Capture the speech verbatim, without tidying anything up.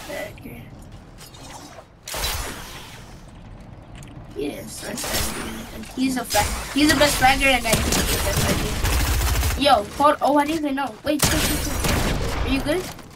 Okay. Yes, he's a frag. He's the best fragger, and I think he's the best fragger. Yo, hold. Oh, I didn't even know. Wait, wait, wait, wait. Are you good?